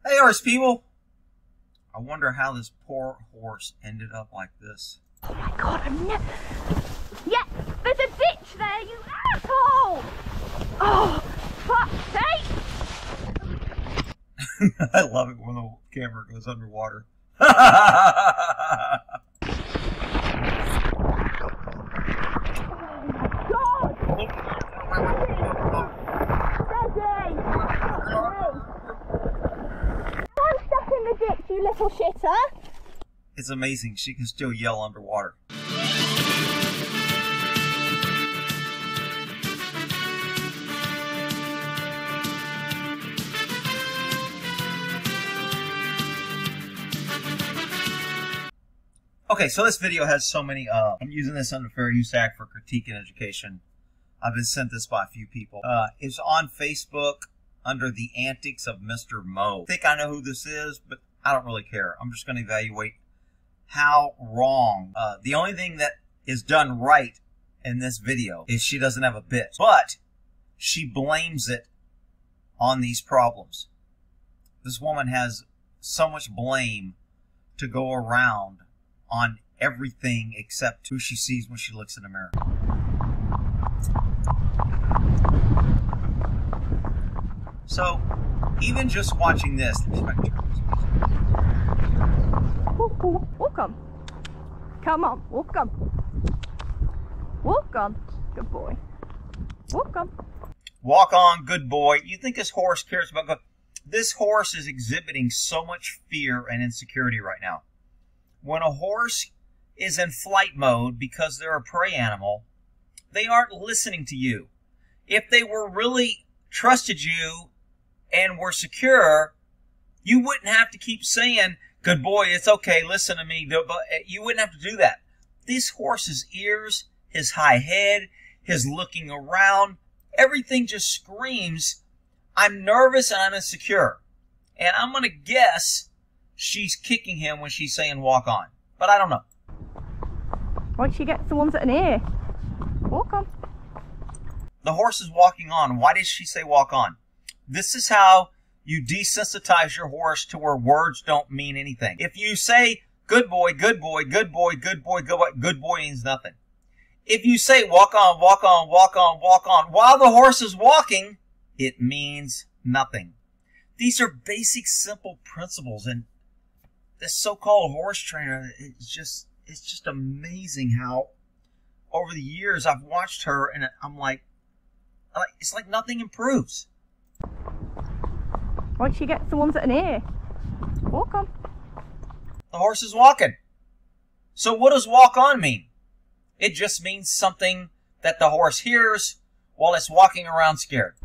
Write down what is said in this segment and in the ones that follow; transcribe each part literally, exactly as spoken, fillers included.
Hey, horse people! I wonder how this poor horse ended up like this. Oh my god, I'm never... Yeah, there's a ditch there, you asshole! Oh, fuck's sake! I love it when the camera goes underwater. You little shitter. It's amazing. She can still yell underwater. Okay, so this video has so many, uh, I'm using this under Fair Use Act for critique and education. I've been sent this by a few people. Uh, it's on Facebook under the antics of Mister Mo. I think I know who this is, but I don't really care. I'm just going to evaluate how wrong. Uh, the only thing that is done right in this video is she doesn't have a bit. But she blames it on these problems. This woman has so much blame to go around on everything except who she sees when she looks in the mirror. So, even just watching this, walk on. Come on, walk on. Walk on. Good boy. Walk on. Walk on, good boy. You think this horse cares about good? This horse is exhibiting so much fear and insecurity right now. When a horse is in flight mode because they're a prey animal, they aren't listening to you. If they were really trusted you and were secure, you wouldn't have to keep saying, good boy, it's okay, listen to me. You wouldn't have to do that. This horse's ears, his high head, his looking around, everything just screams, I'm nervous and I'm insecure. And I'm going to guess she's kicking him when she's saying walk on. But I don't know. Once she gets the ones that are near, walk on. The horse is walking on. Why did she say walk on? This is how you desensitize your horse to where words don't mean anything. If you say, good boy, good boy, good boy, good boy, good boy, good boy means nothing. If you say walk on, walk on, walk on, walk on, while the horse is walking, it means nothing. These are basic, simple principles, and this so-called horse trainer is just, it's just amazing how over the years I've watched her and I'm like, it's like nothing improves. Once she gets the ones that are near, walk on. The horse is walking. So what does walk on mean? It just means something that the horse hears while it's walking around scared.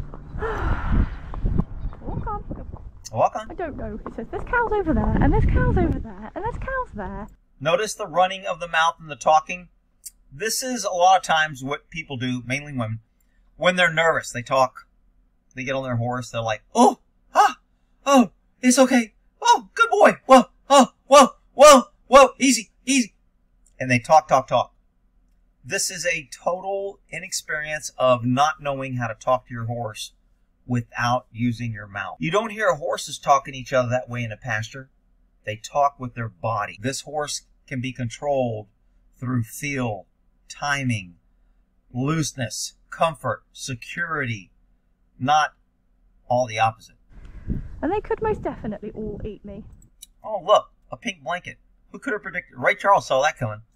Walk on. Walk on. I don't know. It says there's cows over there, and there's cows over there, and there's cows there. Notice the running of the mouth and the talking. This is a lot of times what people do, mainly women, when they're nervous. They talk. They get on their horse. They're like, oh, ah, oh, it's okay. Oh, good boy. Whoa, oh, whoa, whoa, whoa, easy, easy. And they talk, talk, talk. This is a total inexperience of not knowing how to talk to your horse without using your mouth. You don't hear horses talking to each other that way in a pasture. They talk with their body. This horse can be controlled through feel, timing, looseness, comfort, security, not all the opposite. And they could most definitely all eat me. Oh, look, a pink blanket. Who could have predicted? Ray Charles saw that coming.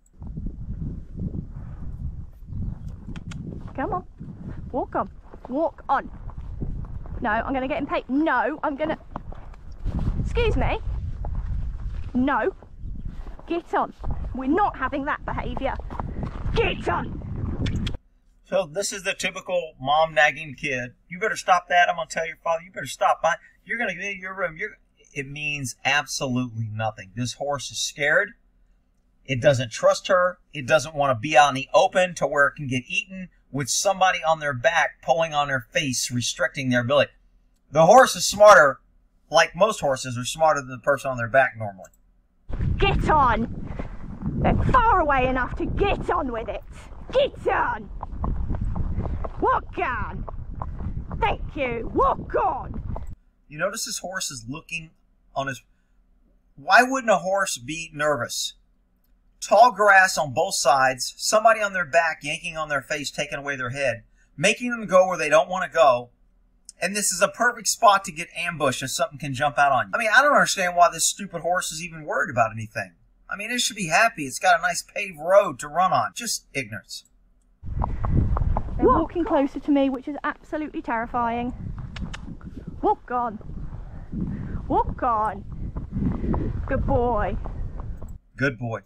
Come on. Walk on. Walk on. No, I'm going to get impatient. No, I'm going to... Excuse me. No. Get on. We're not having that behaviour. Get on. So this is the typical mom nagging kid. You better stop that. I'm going to tell your father, you better stop. You're going to get in your room. You're... It means absolutely nothing. This horse is scared. It doesn't trust her. It doesn't want to be out in the open to where it can get eaten with somebody on their back pulling on their face, restricting their ability. The horse is smarter, like most horses are smarter than the person on their back normally. Get on! They're far away enough to get on with it. Get on! Walk on! Thank you, walk on! You notice this horse is looking on his... Why wouldn't a horse be nervous? Tall grass on both sides, somebody on their back yanking on their face, taking away their head, making them go where they don't want to go. And this is a perfect spot to get ambushed if something can jump out on you. I mean, I don't understand why this stupid horse is even worried about anything. I mean, it should be happy. It's got a nice paved road to run on. Just ignorance. They're walking closer to me, which is absolutely terrifying. Walk on. Walk on. Good boy. Good boy.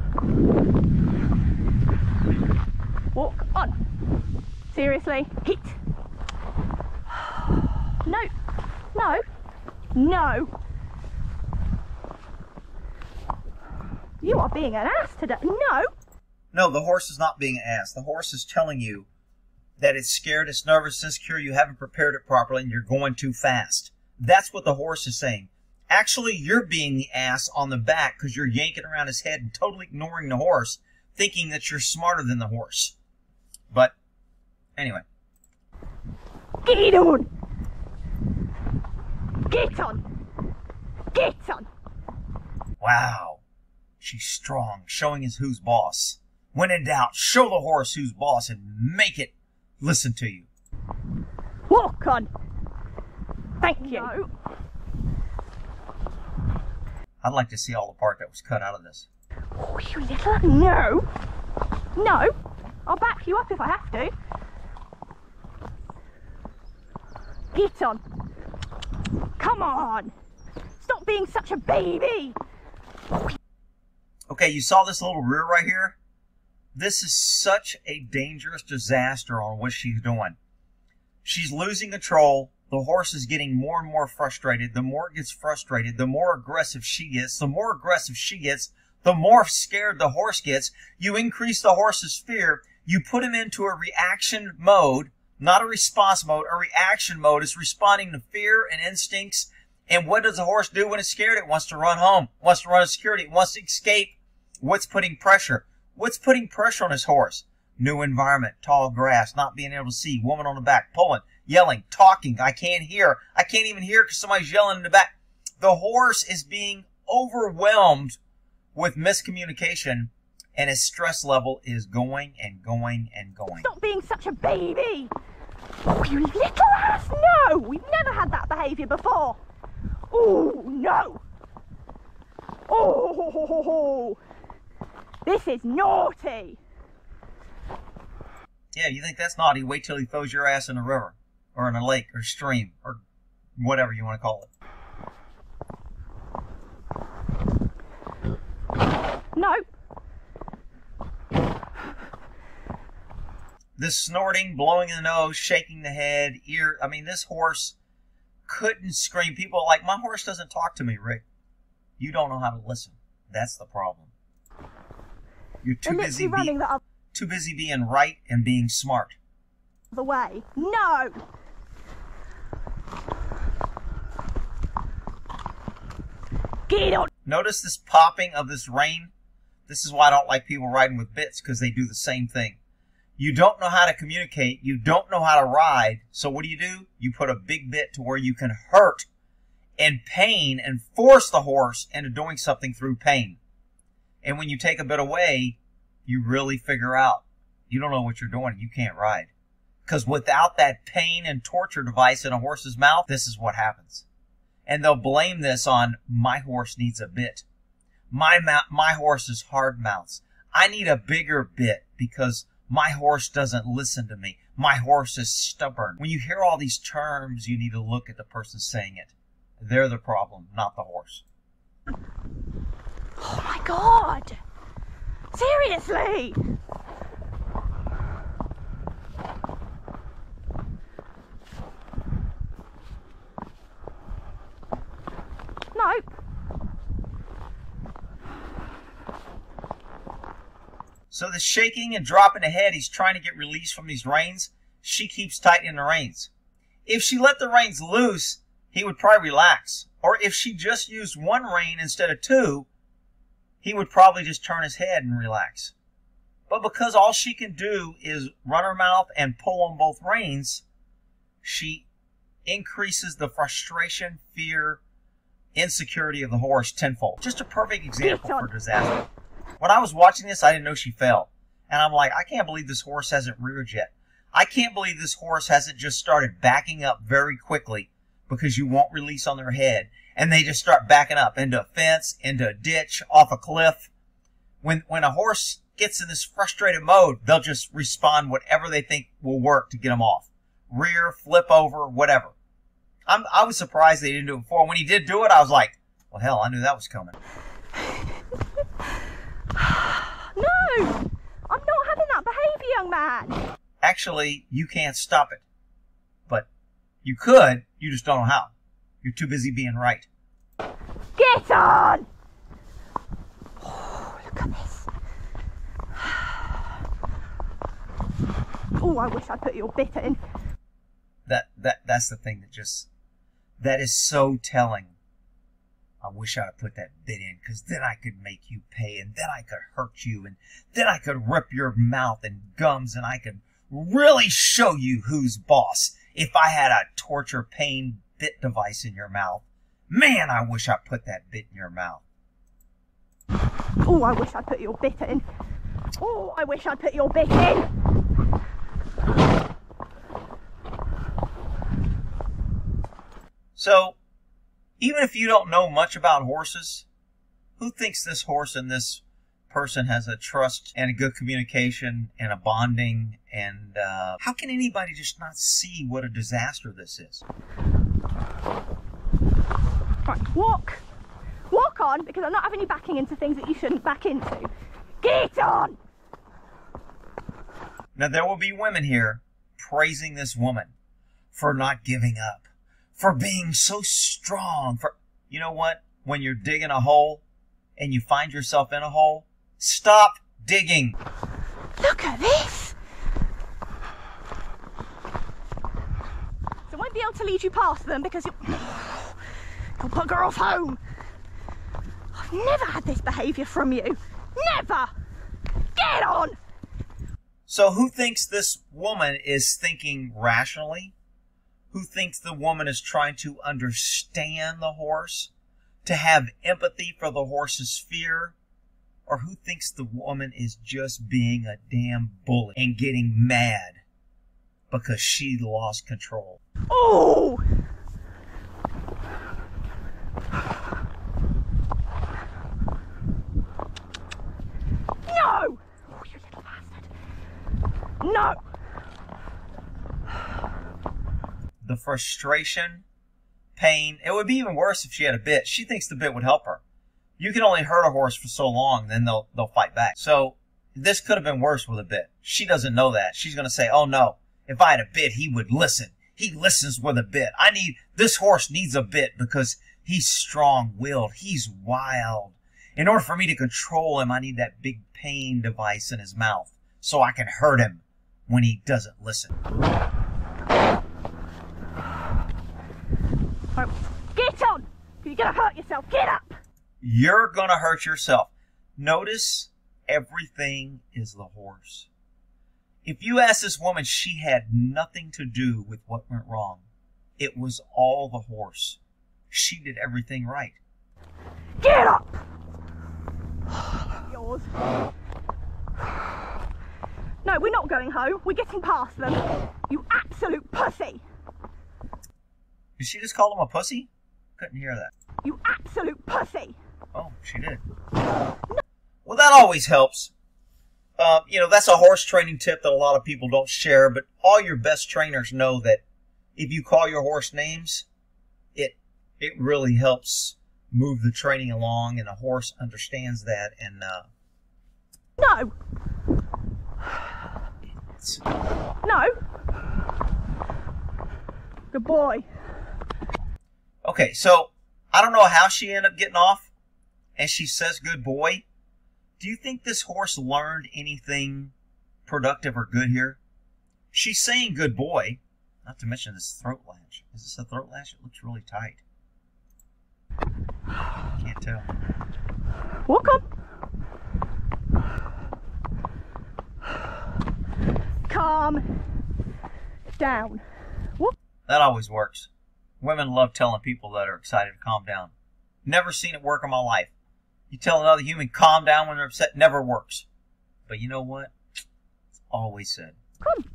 Walk on. Seriously, hit. No, no, no. You are being an ass today. No. No, the horse is not being an ass. The horse is telling you that it's scared, it's nervous, insecure, you haven't prepared it properly, and you're going too fast. That's what the horse is saying. Actually, you're being the ass on the back because you're yanking around his head and totally ignoring the horse, thinking that you're smarter than the horse. But, anyway. Get on! Get on! Get on! Wow. She's strong, showing us who's boss. When in doubt, show the horse who's boss and make it listen to you. Walk on! Thank you. No. I'd like to see all the part that was cut out of this. Oh, you little... No! No! I'll back you up if I have to. Get on! Come on! Stop being such a baby! Okay, you saw this little rear right here? This is such a dangerous disaster on what she's doing. She's losing control. The horse is getting more and more frustrated. The more it gets frustrated, the more aggressive she gets. The more aggressive she gets, the more scared the horse gets. You increase the horse's fear. You put him into a reaction mode, not a response mode. A reaction mode is responding to fear and instincts. And what does the horse do when it's scared? It wants to run home, wants to run to security, it wants to escape. What's putting pressure? What's putting pressure on his horse? New environment, tall grass, not being able to see, woman on the back, pulling, yelling, talking. I can't hear. I can't even hear because somebody's yelling in the back. The horse is being overwhelmed with miscommunication, and his stress level is going and going and going. Stop being such a baby! Oh, you little ass! No! We've never had that behaviour before. Oh, no! Oh, this is naughty! Yeah, you think that's naughty? Wait till he throws your ass in a river, or in a lake, or stream, or whatever you want to call it. No. This snorting, blowing in the nose, shaking the head, ear. I mean, this horse couldn't scream. People are like, my horse doesn't talk to me, Rick. You don't know how to listen. That's the problem. You're too busy being... Too busy being right and being smart. The way. No! Get on! Notice this popping of this rein? This is why I don't like people riding with bits, because they do the same thing. You don't know how to communicate. You don't know how to ride. So what do you do? You put a big bit to where you can hurt and pain and force the horse into doing something through pain. And when you take a bit away, you really figure out you don't know what you're doing. You can't ride. Because without that pain and torture device in a horse's mouth, this is what happens. And they'll blame this on, my horse needs a bit. My, my horse is hard mouths. I need a bigger bit because my horse doesn't listen to me. My horse is stubborn. When you hear all these terms, you need to look at the person saying it. They're the problem, not the horse. Oh my God! Seriously! Nope. So the shaking and dropping the head, he's trying to get released from these reins. She keeps tightening the reins. If she let the reins loose, he would probably relax. Or if she just used one rein instead of two, he would probably just turn his head and relax. But because all she can do is run her mouth and pull on both reins, she increases the frustration, fear, insecurity of the horse tenfold. Just a perfect example for disaster. When I was watching this, I didn't know she fell. And I'm like, I can't believe this horse hasn't reared yet. I can't believe this horse hasn't just started backing up very quickly because you won't release on their head. And they just start backing up into a fence, into a ditch, off a cliff. When, when a horse gets in this frustrated mode, they'll just respond whatever they think will work to get them off. Rear, flip over, whatever. I'm, I was surprised they didn't do it before. When he did do it, I was like, well, hell, I knew that was coming. No! I'm not having that behaviour, young man. Actually, you can't stop it. But you could, you just don't know how. You're too busy being right. Get on! Oh, look at this. Oh, I wish I'd put your bit in. That, that, that's the thing that just, that is so telling. I wish I'd put that bit in, because then I could make you pay, and then I could hurt you, and then I could rip your mouth and gums, and I could really show you who's boss if I had a torture pain bit device in your mouth. Man, I wish I put that bit in your mouth. Oh, I wish I'd put your bit in. Oh, I wish I'd put your bit in. So, even if you don't know much about horses, who thinks this horse and this person has a trust and a good communication and a bonding? And uh, how can anybody just not see what a disaster this is? Right, walk. Walk on, because I'm not having you backing into things that you shouldn't back into. Get on! Now, there will be women here praising this woman for not giving up, for being so strong, for, you know what? When you're digging a hole and you find yourself in a hole, stop digging. Look at this. So I won't be able to lead you past them because you'll, you'll put girls home. I've never had this behaviour from you. Never. Get on. So who thinks this woman is thinking rationally? Who thinks the woman is trying to understand the horse, to have empathy for the horse's fear? Or who thinks the woman is just being a damn bully and getting mad because she lost control? Oh! No! Oh, you little bastard. No! The frustration, pain. It would be even worse if she had a bit. She thinks the bit would help her. You can only hurt a horse for so long, then they'll they'll fight back. So this could have been worse with a bit. She doesn't know that. She's going to say, oh no, if I had a bit, he would listen. He listens with a bit. I need, this horse needs a bit because he's strong-willed. He's wild. In order for me to control him, I need that big pain device in his mouth so I can hurt him when he doesn't listen. Right, get on! You're going to hurt yourself. Get up! You're going to hurt yourself. Notice everything is the horse. If you ask this woman, she had nothing to do with what went wrong. It was all the horse. She did everything right. Get up! Yours. No, we're not going home. We're getting past them. You absolute pussy! Did she just call him a pussy? Couldn't hear that. You absolute pussy! Oh, she did. Well, that always helps. Uh, you know, that's a horse training tip that a lot of people don't share, but all your best trainers know that if you call your horse names, it it really helps move the training along, and the horse understands that. And uh, no, it's... no, good boy. Okay, so I don't know how she ended up getting off, and she says good boy. Do you think this horse learned anything productive or good here? She's saying good boy, not to mention this throat latch. Is this a throat latch? It looks really tight. Can't tell. Walk on. Calm down. Walk. That always works. Women love telling people that are excited to calm down. Never seen it work in my life. You tell another human calm down when they're upset, never works. But you know what? It's always said. Come.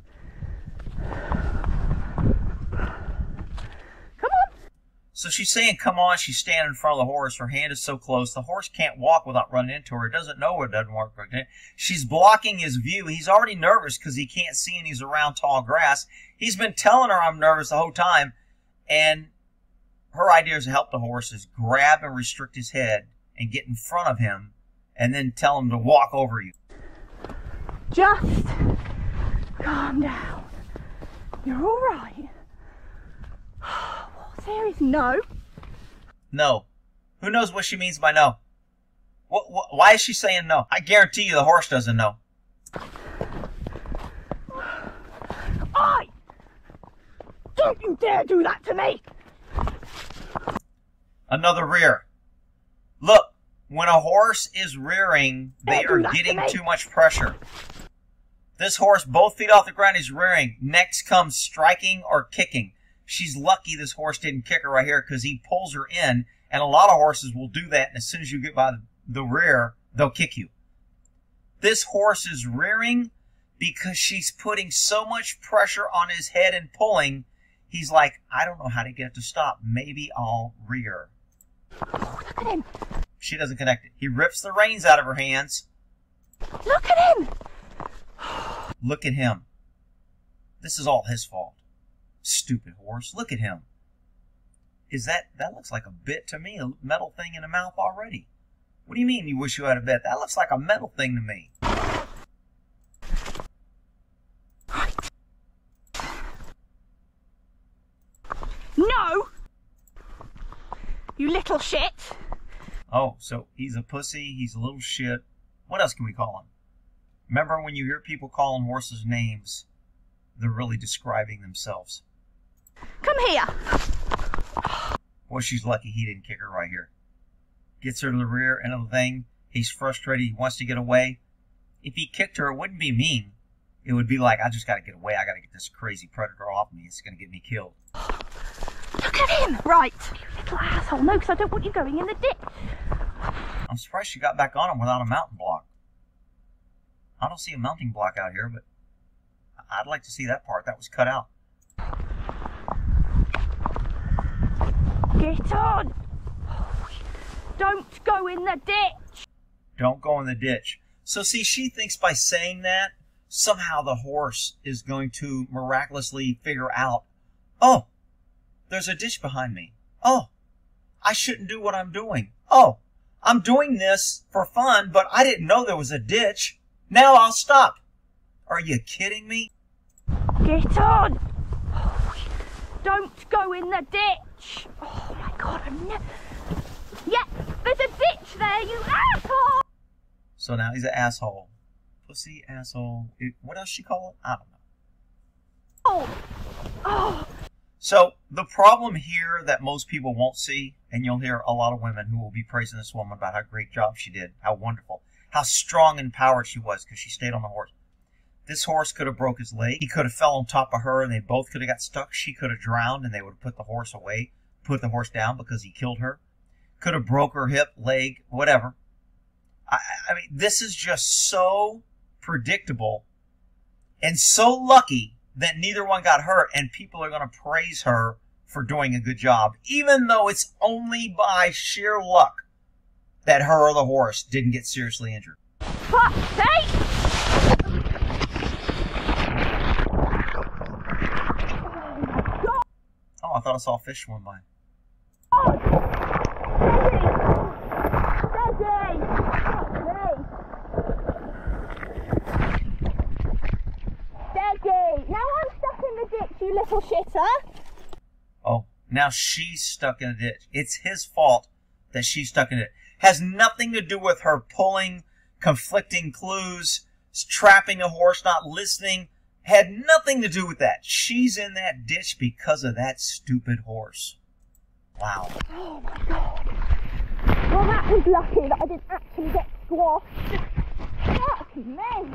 Come on. So she's saying, come on. She's standing in front of the horse. Her hand is so close. The horse can't walk without running into her. It doesn't know it doesn't work. She's blocking his view. He's already nervous because he can't see and he's around tall grass. He's been telling her I'm nervous the whole time. And her idea is to help the horse is grab and restrict his head and get in front of him and then tell him to walk over you. Just calm down. You're all right. What, serious? No. No. Who knows what she means by no? What, what, why is she saying no? I guarantee you the horse doesn't know. I! Don't you dare do that to me! Another rear. Look, when a horse is rearing, they are getting too much pressure. This horse, both feet off the ground, is rearing. Next comes striking or kicking. She's lucky this horse didn't kick her right here because he pulls her in, and a lot of horses will do that, and as soon as you get by the rear, they'll kick you. This horse is rearing because she's putting so much pressure on his head and pulling. He's like, I don't know how to get it to stop. Maybe I'll rear. Oh, look at him. She doesn't connect it. He rips the reins out of her hands. Look at him. Look at him. This is all his fault. Stupid horse. Look at him. Is that, that looks like a bit to me, a metal thing in the mouth already. What do you mean you wish you had a bit? That looks like a metal thing to me. No! You little shit! Oh, so he's a pussy, he's a little shit. What else can we call him? Remember when you hear people calling horses names, they're really describing themselves. Come here! Boy, she's lucky he didn't kick her right here. Gets her to the rear end of the thing. He's frustrated, he wants to get away. If he kicked her, it wouldn't be mean. It would be like, I just gotta get away, I gotta get this crazy predator off me, it's gonna get me killed. Look at him! Right, you little asshole. No, because I don't want you going in the ditch. I'm surprised she got back on him without a mounting block. I don't see a mounting block out here, but I'd like to see that part. That was cut out. Get on! Don't go in the ditch! Don't go in the ditch. So see, she thinks by saying that, somehow the horse is going to miraculously figure out, oh, there's a ditch behind me. Oh, I shouldn't do what I'm doing. Oh, I'm doing this for fun, but I didn't know there was a ditch. Now I'll stop. Are you kidding me? Get on! Don't go in the ditch! Oh my god, I'm never... Yeah, there's a ditch there, you asshole! So now he's an asshole. Pussy, asshole. It, what else she call it? I don't know. Oh! Oh! So the problem here that most people won't see, and you'll hear a lot of women who will be praising this woman about how great job she did, how wonderful, how strong and empowered she was because she stayed on the horse. This horse could have broke his leg. He could have fell on top of her and they both could have got stuck. She could have drowned and they would have put the horse away, put the horse down because he killed her. Could have broke her hip, leg, whatever. I, I mean, this is just so predictable and so lucky that neither one got hurt, and people are going to praise her for doing a good job, even though it's only by sheer luck that her or the horse didn't get seriously injured. Fuck's sake! Oh, I thought I saw a fish swim by. Oh! Steady! Steady! Steady! Now I'm stuck in the ditch, you little shitter! Oh, now she's stuck in a ditch. It's his fault that she's stuck in it. Has nothing to do with her pulling, conflicting clues, trapping a horse, not listening. Had nothing to do with that. She's in that ditch because of that stupid horse. Wow. Oh my god. Well, that was lucky that I didn't actually get squashed. Fuck me.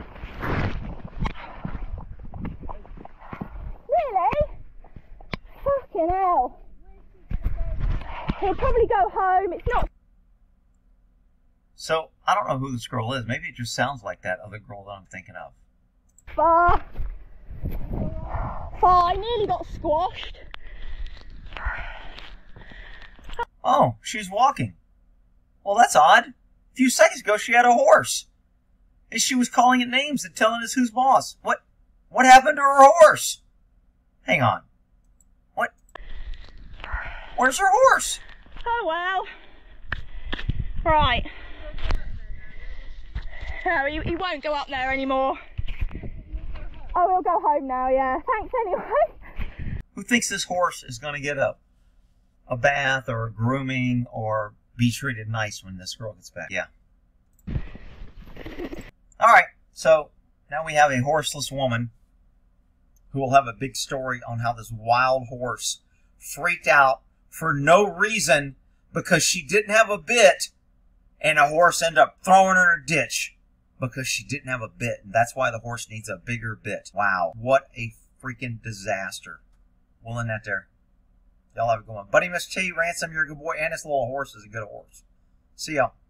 Really? Fucking hell. probably go home. It's not. So, I don't know who this girl is. Maybe it just sounds like that other girl that I'm thinking of. Far. Far. I nearly got squashed. Oh, she's walking. Well, that's odd. A few seconds ago, she had a horse. And she was calling it names and telling us who's boss. What, what happened to her horse? Hang on. What? Where's her horse? Oh, well. Right. No, he, he won't go up there anymore. Oh, he'll go home now, yeah. Thanks anyway. Who thinks this horse is going to get a, a bath or a grooming or be treated nice when this girl gets back? Yeah. All right. So now we have a horseless woman who will have a big story on how this wild horse freaked out for no reason because she didn't have a bit, and a horse ended up throwing her in a ditch because she didn't have a bit, and that's why the horse needs a bigger bit. Wow, what a freaking disaster. We'll end that there. Y'all have a good one. Buddy Mister T, Ransom, you're a good boy, and this little horse is a good horse. See y'all.